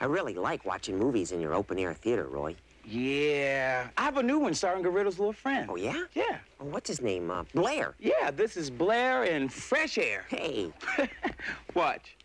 I really like watching movies in your open-air theater, Roy. Yeah. I have a new one starring Garrido's little friend. Oh, yeah? Yeah. Oh, what's his name? Blair. Yeah, this is Blair in Fresh Air. Hey. Watch.